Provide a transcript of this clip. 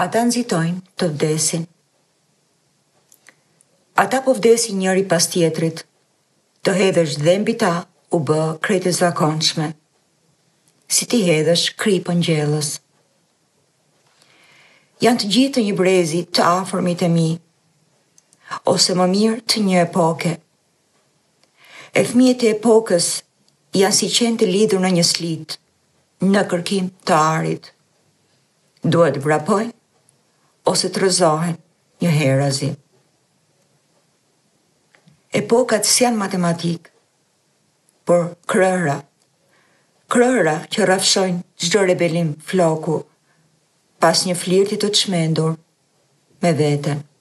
Ata nxitojnë të vdesin. Ata po vdesin njëri pas tjetrit, të hedhësh dhe mbi ta u bë krejt e zakonshme, si ti hedhësh kripën gjellës. Janë të gjithë të një brezi të afërmit e mi, ose më mirë të një epoke. E fëmijët e epokës janë si qenë të lidhur në një slit, në kërkim të arit. Duhet vrapojnë, ose të rëzohen një herazi. Epokat s'janë matematik, por krëra. Krëra që rrafshojnë çdo rebelim floku, pas një flirti të çmendur me veten.